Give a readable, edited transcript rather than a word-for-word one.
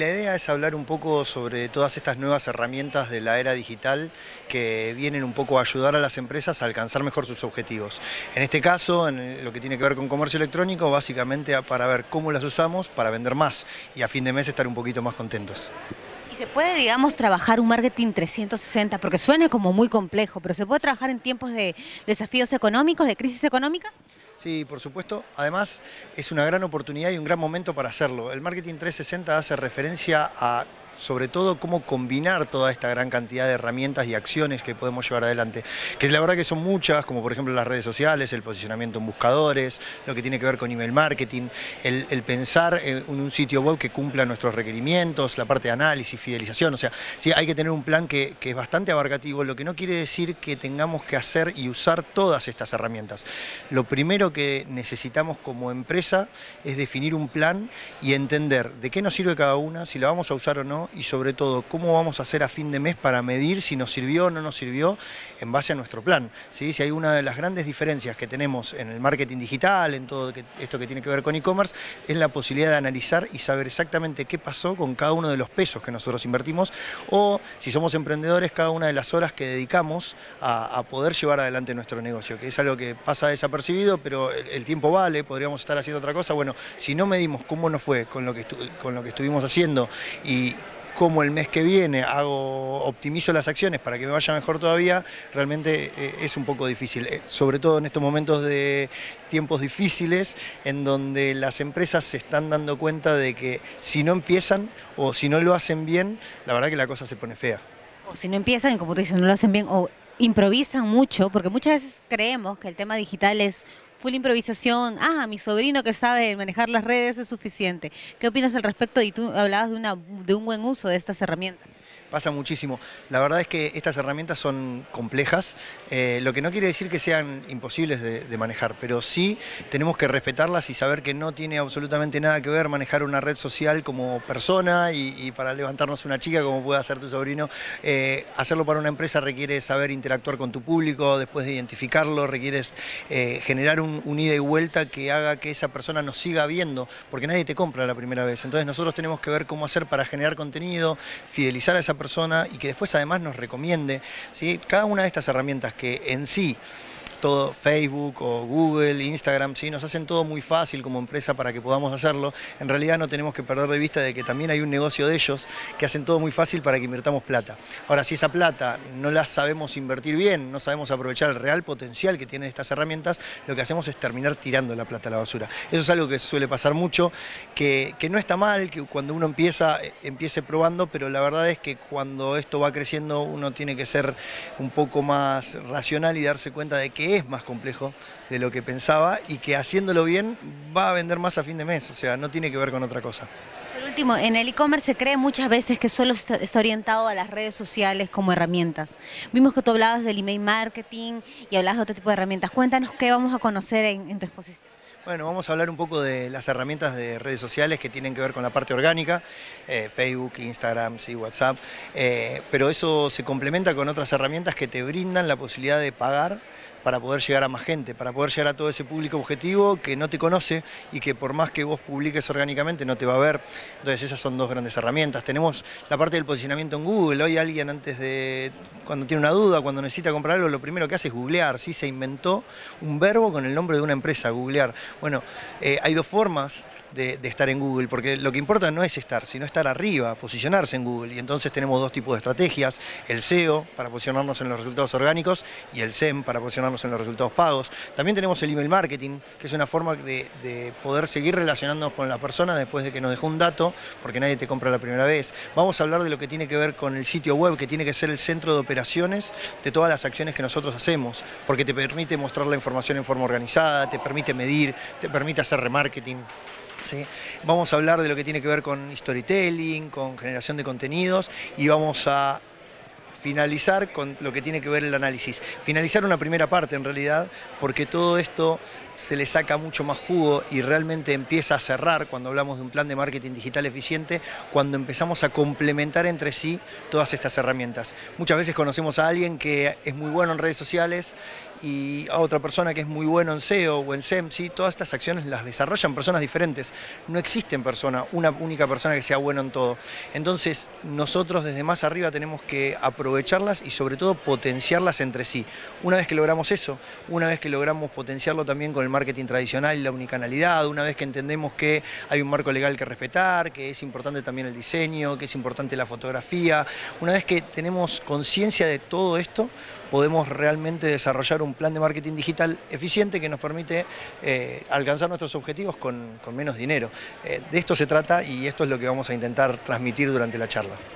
la idea es hablar un poco sobre todas estas nuevas herramientas de la era digital que vienen un poco a ayudar a las empresas a alcanzar mejor sus objetivos. En este caso, en lo que tiene que ver con comercio electrónico, básicamente para ver cómo las usamos para vender más y a fin de mes estar un poquito más contentos. ¿Y se puede, digamos, trabajar un marketing 360? Porque suena como muy complejo, pero ¿se puede trabajar en tiempos de desafíos económicos, de crisis económica? Sí, por supuesto. Además, es una gran oportunidad y un gran momento para hacerlo. El marketing 360 hace referencia a, sobre todo, cómo combinar toda esta gran cantidad de herramientas y acciones que podemos llevar adelante. Que la verdad que son muchas, como por ejemplo las redes sociales, el posicionamiento en buscadores, lo que tiene que ver con email marketing, el pensar en un sitio web que cumpla nuestros requerimientos, la parte de análisis, fidelización. O sea, sí, hay que tener un plan que es bastante abarcativo, lo que no quiere decir que tengamos que hacer y usar todas estas herramientas. Lo primero que necesitamos como empresa es definir un plan y entender de qué nos sirve cada una, si la vamos a usar o no, y sobre todo cómo vamos a hacer a fin de mes para medir si nos sirvió o no nos sirvió en base a nuestro plan. ¿Sí? Si hay una de las grandes diferencias que tenemos en el marketing digital, en todo esto que tiene que ver con e-commerce, es la posibilidad de analizar y saber exactamente qué pasó con cada uno de los pesos que nosotros invertimos, o si somos emprendedores, cada una de las horas que dedicamos a poder llevar adelante nuestro negocio, que es algo que pasa desapercibido, pero el tiempo vale, podríamos estar haciendo otra cosa. Bueno, si no medimos cómo nos fue con lo que estuvimos haciendo y cómo el mes que viene optimizo las acciones para que me vaya mejor todavía, realmente es un poco difícil, sobre todo en estos momentos de tiempos difíciles en donde las empresas se están dando cuenta de que si no empiezan o si no lo hacen bien, la verdad que la cosa se pone fea. O si no empiezan, como tú dices, no lo hacen bien o improvisan mucho, porque muchas veces creemos que el tema digital es full improvisación. Ah, mi sobrino que sabe manejar las redes es suficiente. ¿Qué opinas al respecto? Y tú hablabas de un buen uso de estas herramientas. Pasa muchísimo. La verdad es que estas herramientas son complejas, lo que no quiere decir que sean imposibles de manejar, pero sí tenemos que respetarlas y saber que no tiene absolutamente nada que ver manejar una red social como persona y para levantarnos una chica como puede hacer tu sobrino. Hacerlo para una empresa requiere saber interactuar con tu público, después de identificarlo, requiere generar un ida y vuelta que haga que esa persona nos siga viendo, porque nadie te compra la primera vez. Entonces nosotros tenemos que ver cómo hacer para generar contenido, fidelizar a esa persona y que después además nos recomiende, ¿sí? Cada una de estas herramientas que en sí, todo Facebook o Google, Instagram, ¿sí? Nos hacen todo muy fácil como empresa para que podamos hacerlo. En realidad no tenemos que perder de vista de que también hay un negocio de ellos que hacen todo muy fácil para que invirtamos plata. Ahora, si esa plata no la sabemos invertir bien, no sabemos aprovechar el real potencial que tienen estas herramientas, lo que hacemos es terminar tirando la plata a la basura. Eso es algo que suele pasar mucho, que no está mal, que cuando uno empiece probando, pero la verdad es que cuando esto va creciendo uno tiene que ser un poco más racional y darse cuenta de que es más complejo de lo que pensaba y que haciéndolo bien va a vender más a fin de mes, o sea, no tiene que ver con otra cosa. Por último, en el e-commerce se cree muchas veces que solo está orientado a las redes sociales como herramientas. Vimos que tú hablabas del email marketing y hablabas de otro tipo de herramientas. Cuéntanos qué vamos a conocer en tu exposición. Bueno, vamos a hablar un poco de las herramientas de redes sociales que tienen que ver con la parte orgánica, Facebook, Instagram, sí, WhatsApp, pero eso se complementa con otras herramientas que te brindan la posibilidad de pagar para poder llegar a más gente, para poder llegar a todo ese público objetivo que no te conoce y que por más que vos publiques orgánicamente no te va a ver. Entonces esas son dos grandes herramientas. Tenemos la parte del posicionamiento en Google. Hoy alguien cuando tiene una duda, cuando necesita comprar algo, lo primero que hace es googlear, ¿sí? Se inventó un verbo con el nombre de una empresa, googlear. Bueno, hay dos formas de estar en Google, porque lo que importa no es estar, sino estar arriba, posicionarse en Google. Y entonces tenemos dos tipos de estrategias, el SEO para posicionarnos en los resultados orgánicos y el SEM para posicionarnos en los resultados pagos. También tenemos el email marketing, que es una forma de poder seguir relacionándonos con la persona después de que nos dejó un dato, porque nadie te compra la primera vez. Vamos a hablar de lo que tiene que ver con el sitio web, que tiene que ser el centro de operaciones de todas las acciones que nosotros hacemos, porque te permite mostrar la información en forma organizada, te permite medir, te permite hacer remarketing. ¿Sí? Vamos a hablar de lo que tiene que ver con storytelling, con generación de contenidos y vamos a finalizar con lo que tiene que ver el análisis. Finalizar una primera parte en realidad, porque todo esto se le saca mucho más jugo y realmente empieza a cerrar cuando hablamos de un plan de marketing digital eficiente, cuando empezamos a complementar entre sí todas estas herramientas. Muchas veces conocemos a alguien que es muy bueno en redes sociales y a otra persona que es muy bueno en SEO o en SEM, ¿sí? Todas estas acciones las desarrollan personas diferentes. No existe en persona una única persona que sea bueno en todo. Entonces, nosotros desde más arriba tenemos que aprovecharlas y sobre todo potenciarlas entre sí. Una vez que logramos eso, una vez que logramos potenciarlo también con el marketing tradicional y la unicanalidad, una vez que entendemos que hay un marco legal que respetar, que es importante también el diseño, que es importante la fotografía, una vez que tenemos conciencia de todo esto, podemos realmente desarrollar un plan de marketing digital eficiente que nos permite alcanzar nuestros objetivos con menos dinero. De esto se trata y esto es lo que vamos a intentar transmitir durante la charla.